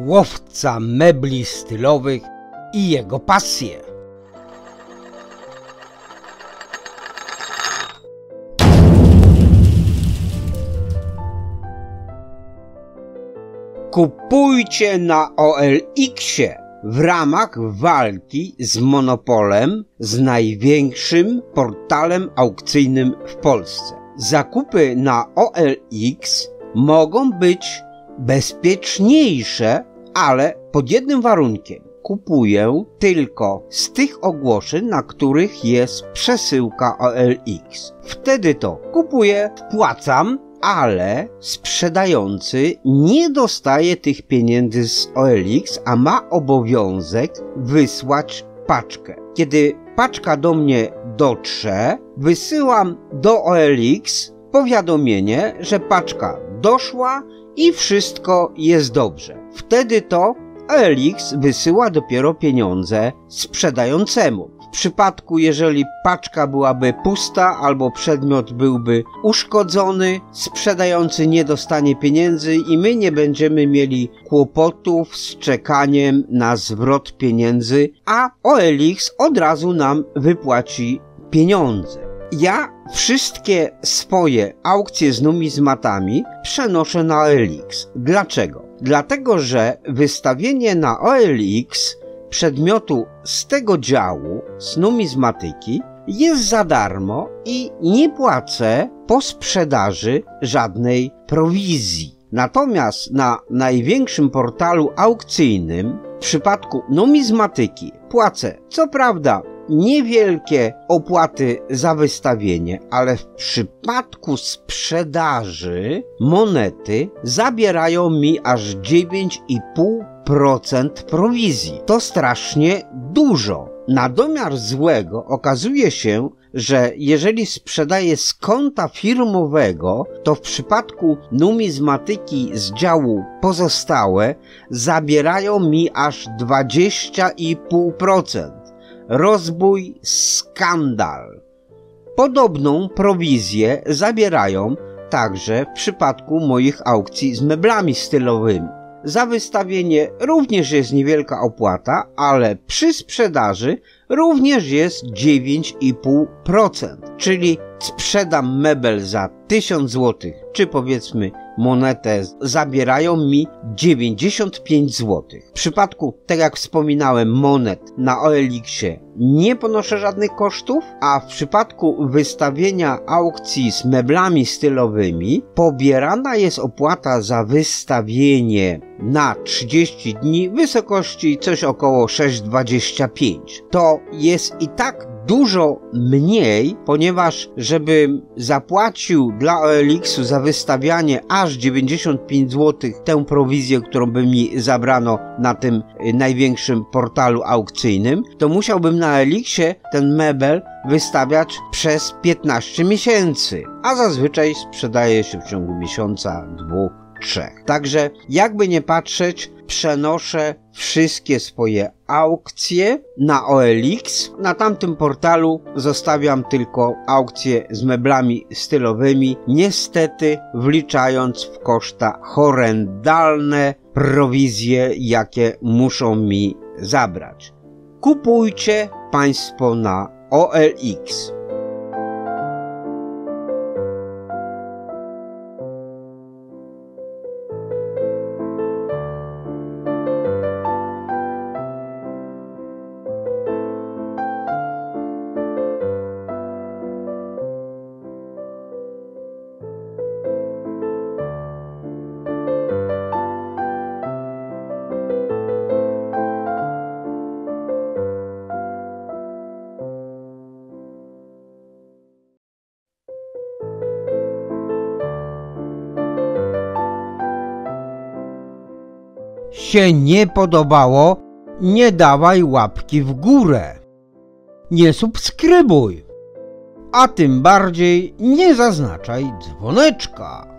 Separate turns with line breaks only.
łowca mebli stylowych i jego pasje. Kupujcie na OLX-ie w ramach walki z monopolem, z największym portalem aukcyjnym w Polsce. Zakupy na OLX mogą być bezpieczniejsze, ale pod jednym warunkiem. Kupuję tylko z tych ogłoszeń, na których jest przesyłka OLX. Wtedy to kupuję, wpłacam, ale sprzedający nie dostaje tych pieniędzy z OLX, a ma obowiązek wysłać paczkę. Kiedy paczka do mnie dotrze, wysyłam do OLX powiadomienie, że paczka doszła i wszystko jest dobrze. Wtedy to OLX wysyła dopiero pieniądze sprzedającemu. W przypadku, jeżeli paczka byłaby pusta albo przedmiot byłby uszkodzony, sprzedający nie dostanie pieniędzy i my nie będziemy mieli kłopotów z czekaniem na zwrot pieniędzy, a OLX od razu nam wypłaci pieniądze. Ja wszystkie swoje aukcje z numizmatami przenoszę na OLX. Dlaczego? Dlatego, że wystawienie na OLX przedmiotu z tego działu, z numizmatyki, jest za darmo i nie płacę po sprzedaży żadnej prowizji. Natomiast na największym portalu aukcyjnym w przypadku numizmatyki płacę, co prawda, niewielkie opłaty za wystawienie, ale w przypadku sprzedaży monety zabierają mi aż 9,5% prowizji. To strasznie dużo. Na domiar złego okazuje się, że jeżeli sprzedaję z konta firmowego, to w przypadku numizmatyki z działu pozostałe zabierają mi aż 20,5%. Rozbój, skandal. Podobną prowizję zabierają także w przypadku moich aukcji z meblami stylowymi. Za wystawienie również jest niewielka opłata, ale przy sprzedaży również jest 9,5%. Czyli sprzedam mebel za 1000 zł, czy powiedzmy monetę, zabierają mi 95 zł. W przypadku, tak jak wspominałem, monet na OLX-ie nie ponoszę żadnych kosztów, a w przypadku wystawienia aukcji z meblami stylowymi pobierana jest opłata za wystawienie na 30 dni w wysokości coś około 6,25. To jest i tak dużo mniej, ponieważ żebym zapłacił dla OLX-u za wystawianie aż 95 zł tę prowizję, którą by mi zabrano na tym największym portalu aukcyjnym, to musiałbym na OLX-ie ten mebel wystawiać przez 15 miesięcy, a zazwyczaj sprzedaje się w ciągu miesiąca, 2, 3. Także jakby nie patrzeć, przenoszę wszystkie swoje aukcje na OLX. Na tamtym portalu zostawiam tylko aukcje z meblami stylowymi, niestety wliczając w koszta horrendalne prowizje, jakie muszą mi zabrać. Kupujcie Państwo na OLX. Się nie podobało, nie dawaj łapki w górę, nie subskrybuj, a tym bardziej nie zaznaczaj dzwoneczka.